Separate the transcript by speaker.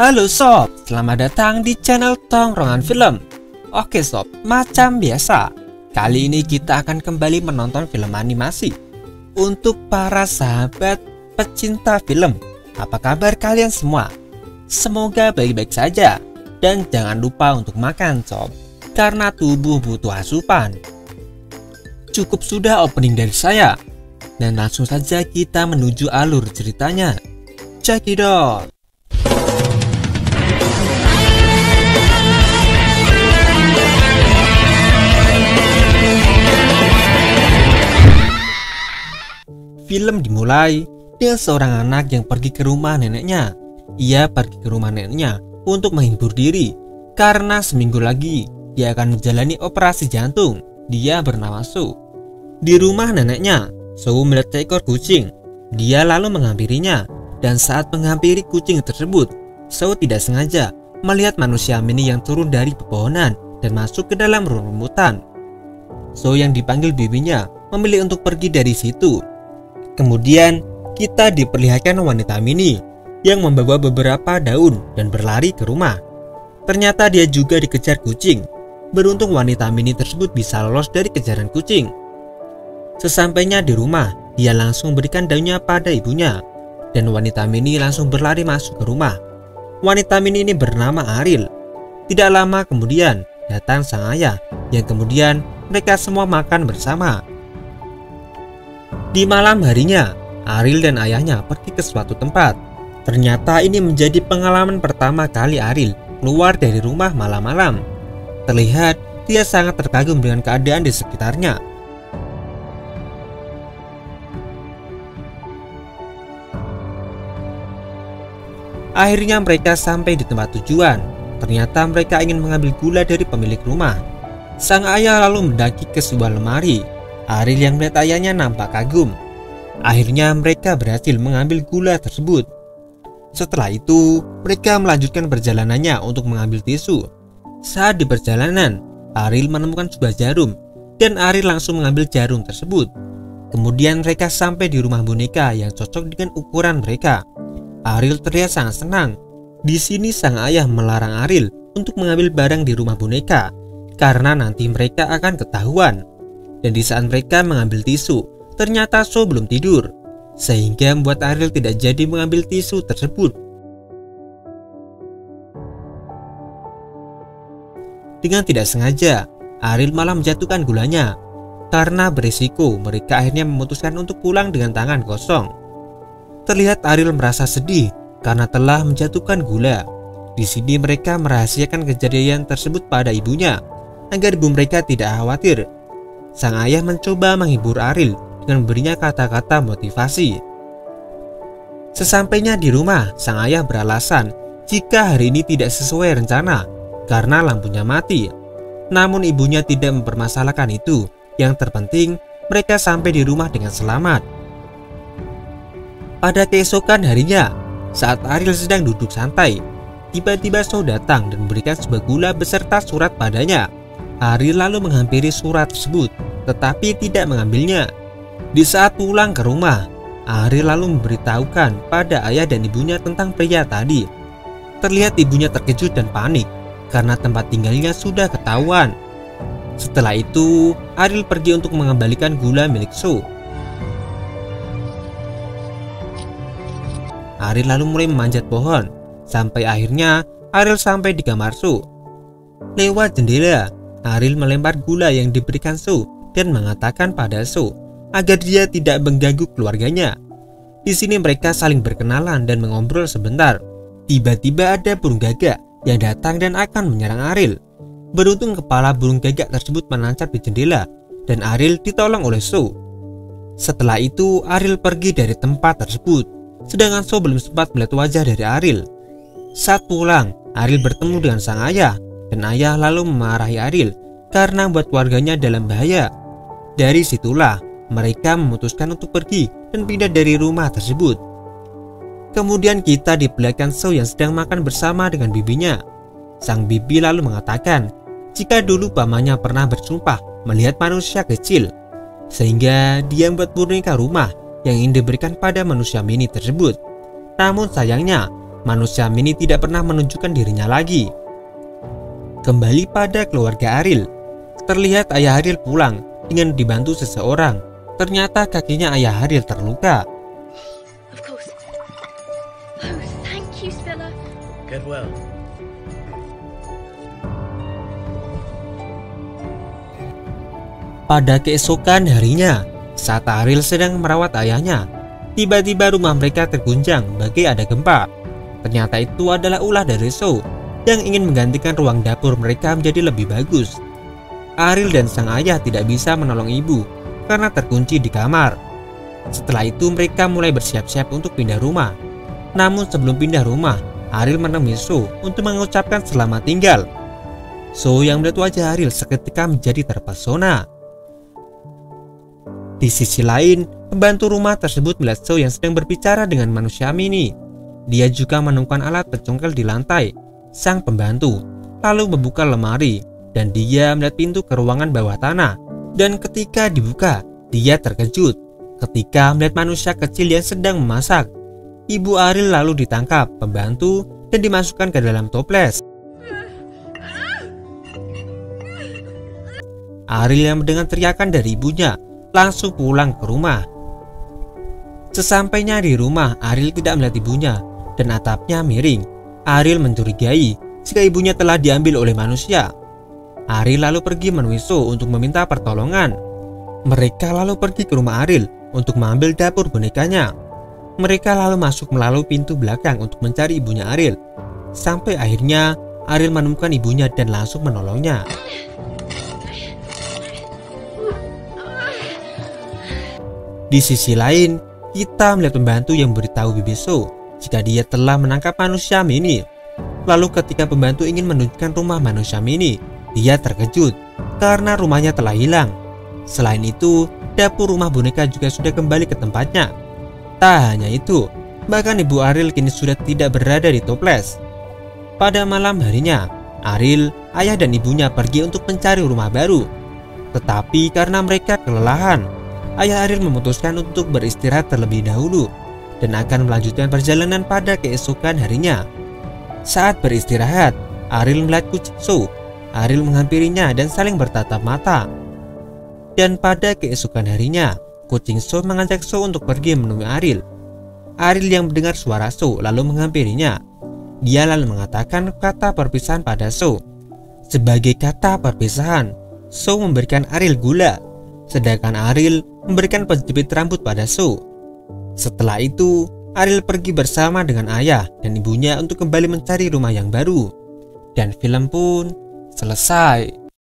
Speaker 1: Halo sob, selamat datang di channel Tongkrongan Film. Oke sob, macam biasa, kali ini kita akan kembali menonton film animasi. Untuk para sahabat pecinta film, apa kabar kalian semua? Semoga baik-baik saja. Dan jangan lupa untuk makan sob, karena tubuh butuh asupan. Cukup sudah opening dari saya, dan langsung saja kita menuju alur ceritanya. Check it out. Film dimulai dengan seorang anak yang pergi ke rumah neneknya. Ia pergi ke rumah neneknya untuk menghibur diri karena seminggu lagi dia akan menjalani operasi jantung. Dia bernama Su. Di rumah neneknya, Su melihat seekor kucing. Dia lalu menghampirinya, dan saat menghampiri kucing tersebut, Su tidak sengaja melihat manusia mini yang turun dari pepohonan dan masuk ke dalam rumputan. Su yang dipanggil bibinya memilih untuk pergi dari situ. Kemudian kita diperlihatkan wanita mini yang membawa beberapa daun dan berlari ke rumah. Ternyata dia juga dikejar kucing. Beruntung wanita mini tersebut bisa lolos dari kejaran kucing. Sesampainya di rumah, dia langsung memberikan daunnya pada ibunya, dan wanita mini langsung berlari masuk ke rumah. Wanita mini ini bernama Ariel. Tidak lama kemudian datang sang ayah, yang kemudian mereka semua makan bersama. Di malam harinya, Ariel dan ayahnya pergi ke suatu tempat. Ternyata ini menjadi pengalaman pertama kali Ariel keluar dari rumah malam-malam. Terlihat dia sangat terkagum dengan keadaan di sekitarnya. Akhirnya mereka sampai di tempat tujuan. Ternyata mereka ingin mengambil gula dari pemilik rumah. Sang ayah lalu mendaki ke sebuah lemari. Ariel yang melihat ayahnya nampak kagum. Akhirnya mereka berhasil mengambil gula tersebut. Setelah itu, mereka melanjutkan perjalanannya untuk mengambil tisu. Saat di perjalanan, Ariel menemukan sebuah jarum, dan Ariel langsung mengambil jarum tersebut. Kemudian mereka sampai di rumah boneka yang cocok dengan ukuran mereka. Ariel terlihat sangat senang. Di sini sang ayah melarang Ariel untuk mengambil barang di rumah boneka karena nanti mereka akan ketahuan. Dan di saat mereka mengambil tisu, ternyata Su belum tidur, sehingga membuat Ariel tidak jadi mengambil tisu tersebut. Dengan tidak sengaja, Ariel malah menjatuhkan gulanya. Karena berisiko, mereka akhirnya memutuskan untuk pulang dengan tangan kosong. Terlihat Ariel merasa sedih karena telah menjatuhkan gula. Di sini mereka merahasiakan kejadian tersebut pada ibunya, agar ibu mereka tidak khawatir. Sang ayah mencoba menghibur Ariel dengan memberinya kata-kata motivasi. Sesampainya di rumah, sang ayah beralasan jika hari ini tidak sesuai rencana karena lampunya mati. Namun ibunya tidak mempermasalahkan itu. Yang terpenting mereka sampai di rumah dengan selamat. Pada keesokan harinya, saat Ariel sedang duduk santai, tiba-tiba Su datang dan memberikan sebuah gula beserta surat padanya. Ariel lalu menghampiri surat tersebut, tetapi tidak mengambilnya. Di saat pulang ke rumah, Ariel lalu memberitahukan pada ayah dan ibunya tentang pria tadi. Terlihat ibunya terkejut dan panik karena tempat tinggalnya sudah ketahuan. Setelah itu, Ariel pergi untuk mengembalikan gula milik Su. Ariel lalu mulai memanjat pohon, sampai akhirnya Ariel sampai di kamar Su. Lewat jendela, Ariel melempar gula yang diberikan Su dan mengatakan pada Su agar dia tidak mengganggu keluarganya. Di sini mereka saling berkenalan dan mengobrol sebentar. Tiba-tiba ada burung gagak yang datang dan akan menyerang Ariel. Beruntung kepala burung gagak tersebut menancap di jendela dan Ariel ditolong oleh Su. Setelah itu Ariel pergi dari tempat tersebut, sedangkan Su belum sempat melihat wajah dari Ariel. Saat pulang, Ariel bertemu dengan sang ayah, dan ayah lalu memarahi Ariel karena membuat keluarganya dalam bahaya. Dari situlah mereka memutuskan untuk pergi dan pindah dari rumah tersebut. Kemudian kita diperlihatkan Su yang sedang makan bersama dengan bibinya. Sang bibi lalu mengatakan jika dulu pamannya pernah bersumpah melihat manusia kecil, sehingga dia membuat boneka rumah yang ingin diberikan pada manusia mini tersebut. Namun sayangnya manusia mini tidak pernah menunjukkan dirinya lagi. Kembali pada keluarga Ariel, terlihat ayah Ariel pulang dengan dibantu seseorang. Ternyata kakinya ayah Ariel terluka.
Speaker 2: Of course. Oh, thank you, Spiller.
Speaker 3: Get well.
Speaker 1: Pada keesokan harinya, saat Ariel sedang merawat ayahnya, tiba-tiba rumah mereka terguncang bagai ada gempa. Ternyata itu adalah ulah dari Shaw yang ingin menggantikan ruang dapur mereka menjadi lebih bagus. Ariel dan sang ayah tidak bisa menolong ibu karena terkunci di kamar. Setelah itu mereka mulai bersiap-siap untuk pindah rumah. Namun sebelum pindah rumah, Ariel menemui Shaw untuk mengucapkan selamat tinggal. Shaw yang melihat wajah Ariel seketika menjadi terpesona. Di sisi lain, pembantu rumah tersebut melihat Shaw yang sedang berbicara dengan manusia mini. Dia juga menemukan alat pencongkel di lantai sang pembantu, lalu membuka lemari, dan dia melihat pintu ke ruangan bawah tanah. Dan ketika dibuka, dia terkejut ketika melihat manusia kecil yang sedang memasak. Ibu Ariel lalu ditangkap pembantu dan dimasukkan ke dalam toples. Ariel yang mendengar teriakan dari ibunya langsung pulang ke rumah. Sesampainya di rumah, Ariel tidak melihat ibunya dan atapnya miring. Ariel mencurigai jika ibunya telah diambil oleh manusia. Ariel lalu pergi menemui Shaw untuk meminta pertolongan. Mereka lalu pergi ke rumah Ariel untuk mengambil dapur bonekanya. Mereka lalu masuk melalui pintu belakang untuk mencari ibunya Ariel. Sampai akhirnya Ariel menemukan ibunya dan langsung menolongnya. Di sisi lain, kita melihat pembantu yang memberitahu Bibi Shaw jika dia telah menangkap manusia mini. Lalu ketika pembantu ingin menunjukkan rumah manusia mini, dia terkejut karena rumahnya telah hilang. Selain itu, dapur rumah boneka juga sudah kembali ke tempatnya. Tak hanya itu, bahkan ibu Ariel kini sudah tidak berada di toples. Pada malam harinya, Ariel, ayah dan ibunya pergi untuk mencari rumah baru. Tetapi karena mereka kelelahan, ayah Ariel memutuskan untuk beristirahat terlebih dahulu dan akan melanjutkan perjalanan pada keesokan harinya. Saat beristirahat, Ariel melihat kucing Shaw. Ariel menghampirinya dan saling bertatap mata. Dan pada keesokan harinya, kucing Shaw mengajak Shaw untuk pergi menemui Ariel. Ariel yang mendengar suara Shaw lalu menghampirinya. Dia lalu mengatakan kata perpisahan pada Shaw. Sebagai kata perpisahan, Shaw memberikan Ariel gula, sedangkan Ariel memberikan penjepit rambut pada Shaw. Setelah itu, Ariel pergi bersama dengan ayah dan ibunya untuk kembali mencari rumah yang baru. Dan film pun selesai.